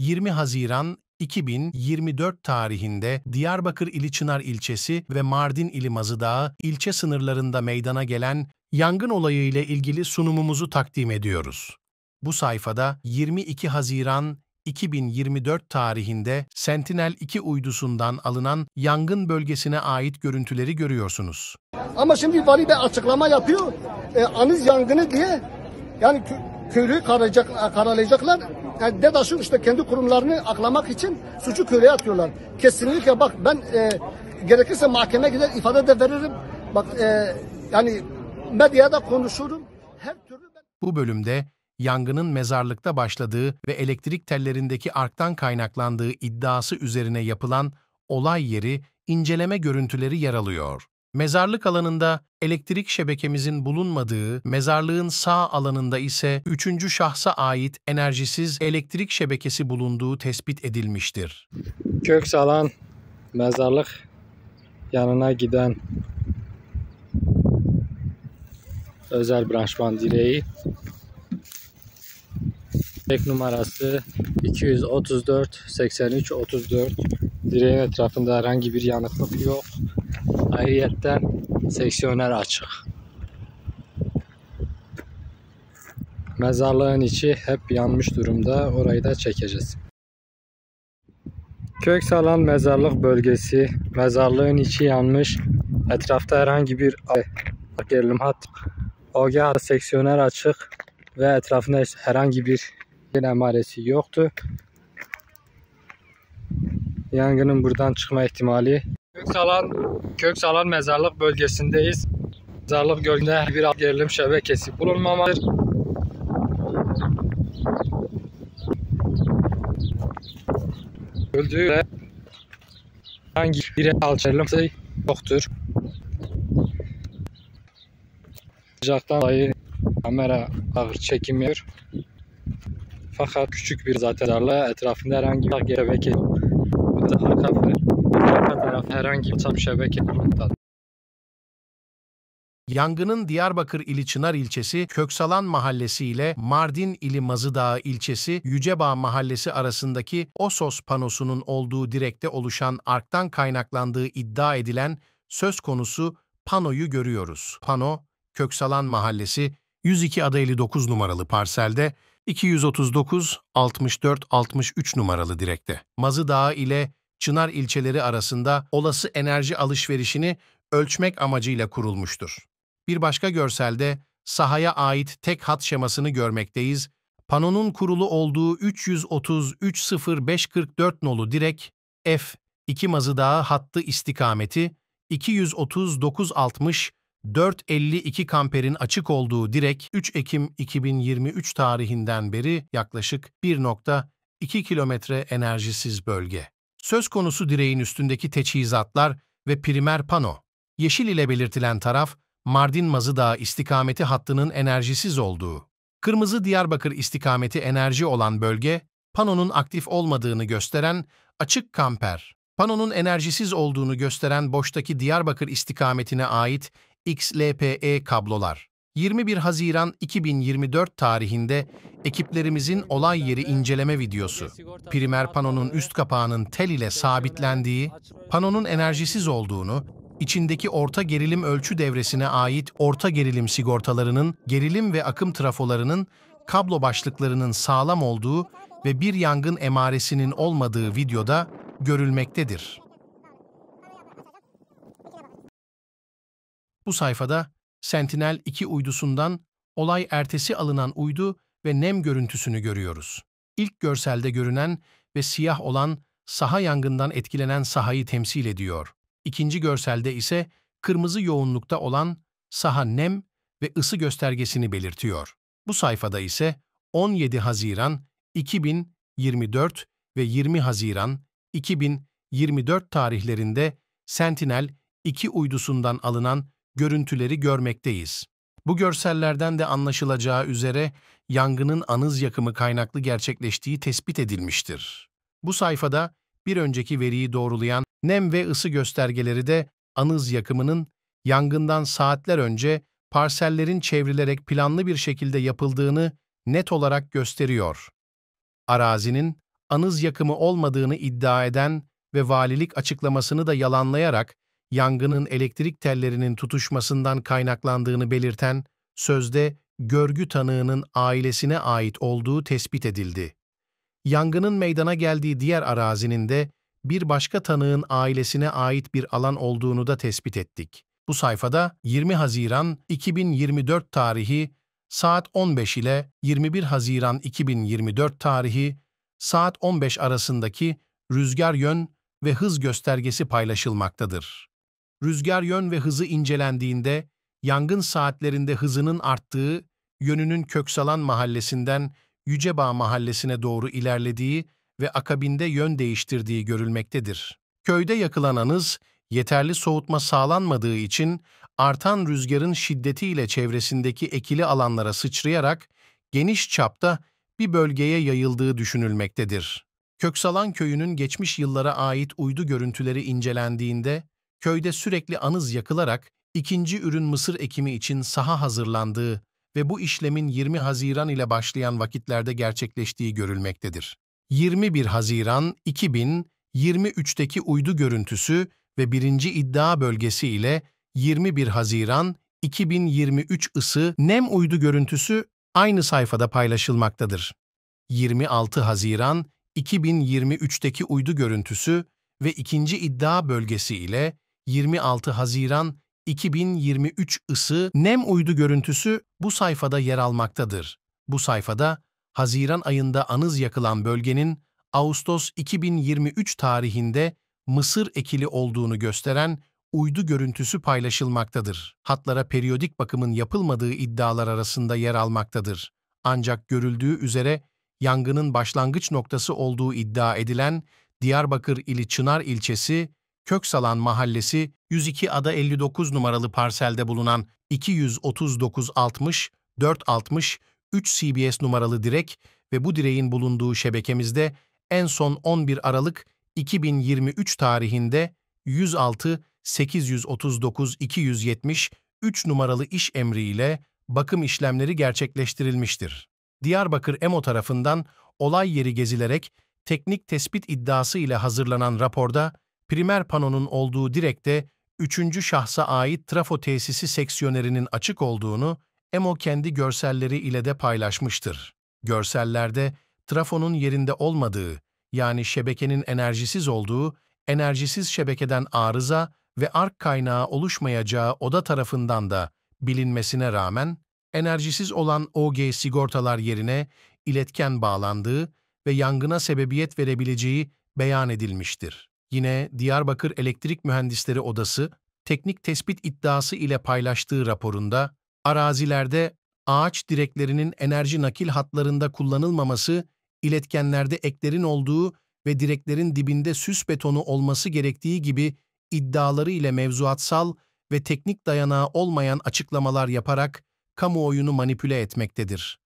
20 Haziran 2024 tarihinde Diyarbakır ili Çınar ilçesi ve Mardin ili Mazıdağ ilçe sınırlarında meydana gelen yangın olayı ile ilgili sunumumuzu takdim ediyoruz. Bu sayfada 22 Haziran 2024 tarihinde Sentinel-2 uydusundan alınan yangın bölgesine ait görüntüleri görüyorsunuz. Ama şimdi vali bir açıklama yapıyor. Anız yangını diye yani köylüyü karalayacaklar. Yani DEDAŞ'ın işte kendi kurumlarını aklamak için suçu köylüye atıyorlar. Kesinlikle bak ben gerekirse mahkemeye gider ifade de veririm. Bak yani medyada konuşurum. Her türlü Bu bölümde yangının mezarlıkta başladığı ve elektrik tellerindeki arktan kaynaklandığı iddiası üzerine yapılan olay yeri inceleme görüntüleri yer alıyor. Mezarlık alanında elektrik şebekemizin bulunmadığı, mezarlığın sağ alanında ise üçüncü şahsa ait enerjisiz elektrik şebekesi bulunduğu tespit edilmiştir. Köksalan mezarlık yanına giden özel branşman direği. Direk numarası 234 83 34. Direğin etrafında herhangi bir yanıklık yok. Ayrıyetten seksiyoner açık. Mezarlığın içi hep yanmış durumda. Orayı da çekeceğiz. Köksalan mezarlık bölgesi. Mezarlığın içi yanmış. Etrafta herhangi bir gerilim hat. Ogah seksiyoner açık ve etrafında herhangi bir emaresi yoktu. Yangının buradan çıkma ihtimali. Köksalan mezarlık bölgesindeyiz. Mezarlık gölünde bir gerilim şebekesi bulunmamalıdır. Öldüğü herhangi bir alçalması yoktur. Sıcaktan dolayı kamera ağır çekmiyor. Fakat küçük bir mezarlığa etrafında herhangi bir şebeke yok. Arka tarafta herhangi bir şebeke bulunmadı. Yangının Diyarbakır ili Çınar ilçesi Köksalan mahallesi ile Mardin ili Mazıdağ ilçesi Yücebağ mahallesi arasındaki OSOS panosunun olduğu direkte oluşan arktan kaynaklandığı iddia edilen söz konusu panoyu görüyoruz. Pano, Köksalan mahallesi 102/59 numaralı parselde 239 64 63 numaralı direkte. Mazıdağ ile Çınar ilçeleri arasında olası enerji alışverişini ölçmek amacıyla kurulmuştur. Bir başka görselde sahaya ait tek hat şemasını görmekteyiz. Panonun kurulu olduğu 333.0544 nolu direk F2 Mazıdağ hattı istikameti 239.60 452 kamperin açık olduğu direk 3 Ekim 2023 tarihinden beri yaklaşık 1,2 kilometre enerjisiz bölge. Söz konusu direğin üstündeki teçhizatlar ve primer pano. Yeşil ile belirtilen taraf, Mardin-Mazıdağ istikameti hattının enerjisiz olduğu. Kırmızı Diyarbakır istikameti enerji olan bölge, panonun aktif olmadığını gösteren açık kamper. Panonun enerjisiz olduğunu gösteren boştaki Diyarbakır istikametine ait XLPE kablolar. 21 Haziran 2024 tarihinde ekiplerimizin olay yeri inceleme videosu. Primer panonun üst kapağının tel ile sabitlendiği, panonun enerjisiz olduğunu, içindeki orta gerilim ölçü devresine ait orta gerilim sigortalarının, gerilim ve akım trafolarının, kablo başlıklarının sağlam olduğu ve bir yangın emaresinin olmadığı videoda görülmektedir. Bu sayfada Sentinel-2 uydusundan olay ertesi alınan uydu ve nem görüntüsünü görüyoruz. İlk görselde görünen ve siyah olan saha yangından etkilenen sahayı temsil ediyor. İkinci görselde ise kırmızı yoğunlukta olan saha nem ve ısı göstergesini belirtiyor. Bu sayfada ise 17 Haziran 2024 ve 20 Haziran 2024 tarihlerinde Sentinel-2 uydusundan alınan görüntüleri görmekteyiz. Bu görsellerden de anlaşılacağı üzere yangının anız yakımı kaynaklı gerçekleştiği tespit edilmiştir. Bu sayfada bir önceki veriyi doğrulayan nem ve ısı göstergeleri de anız yakımının yangından saatler önce parsellerin çevrilerek planlı bir şekilde yapıldığını net olarak gösteriyor. Arazinin anız yakımı olmadığını iddia eden ve valilik açıklamasını da yalanlayarak yangının elektrik tellerinin tutuşmasından kaynaklandığını belirten sözde görgü tanığının ailesine ait olduğu tespit edildi. Yangının meydana geldiği diğer arazinin de bir başka tanığın ailesine ait bir alan olduğunu da tespit ettik. Bu sayfada 20 Haziran 2024 tarihi saat 15 ile 21 Haziran 2024 tarihi saat 15 arasındaki rüzgar yön ve hız göstergesi paylaşılmaktadır. Rüzgar yön ve hızı incelendiğinde yangın saatlerinde hızının arttığı, yönünün Köksalan Mahallesi'nden Yücebağ Mahallesi'ne doğru ilerlediği ve akabinde yön değiştirdiği görülmektedir. Köyde yakılan anız, yeterli soğutma sağlanmadığı için artan rüzgarın şiddetiyle çevresindeki ekili alanlara sıçrayarak geniş çapta bir bölgeye yayıldığı düşünülmektedir. Köksalan köyünün geçmiş yıllara ait uydu görüntüleri incelendiğinde, köyde sürekli anız yakılarak ikinci ürün mısır ekimi için saha hazırlandığı ve bu işlemin 20 Haziran ile başlayan vakitlerde gerçekleştiği görülmektedir. 21 Haziran 2023'teki uydu görüntüsü ve birinci iddia bölgesi ile 21 Haziran 2023 ısı nem uydu görüntüsü aynı sayfada paylaşılmaktadır. 26 Haziran 2023'teki uydu görüntüsü ve ikinci iddia bölgesi ile 26 Haziran 2023 ısı nem uydu görüntüsü bu sayfada yer almaktadır. Bu sayfada Haziran ayında anız yakılan bölgenin Ağustos 2023 tarihinde mısır ekili olduğunu gösteren uydu görüntüsü paylaşılmaktadır. Hatlara periyodik bakımın yapılmadığı iddialar arasında yer almaktadır. Ancak görüldüğü üzere yangının başlangıç noktası olduğu iddia edilen Diyarbakır ili Çınar ilçesi, Köksalan Mahallesi 102 ada 59 numaralı parselde bulunan 23960 460 3 CBS numaralı direk ve bu direğin bulunduğu şebekemizde en son 11 Aralık 2023 tarihinde 106 839 270 3 numaralı iş emriyle bakım işlemleri gerçekleştirilmiştir. Diyarbakır EMO tarafından olay yeri gezilerek teknik tespit iddiası ile hazırlanan raporda primer panonun olduğu direkte 3. şahsa ait trafo tesisi seksiyonerinin açık olduğunu EMO kendi görselleri ile de paylaşmıştır. Görsellerde trafonun yerinde olmadığı, yani şebekenin enerjisiz olduğu, enerjisiz şebekeden arıza ve ark kaynağı oluşmayacağı oda tarafından da bilinmesine rağmen, enerjisiz olan OG sigortalar yerine iletken bağlandığı ve yangına sebebiyet verebileceği beyan edilmiştir. Yine Diyarbakır Elektrik Mühendisleri Odası, teknik tespit iddiası ile paylaştığı raporunda, arazilerde ağaç direklerinin enerji nakil hatlarında kullanılmaması, iletkenlerde eklerin olduğu ve direklerin dibinde süs betonu olması gerektiği gibi iddiaları ile mevzuatsal ve teknik dayanağı olmayan açıklamalar yaparak kamuoyunu manipüle etmektedir.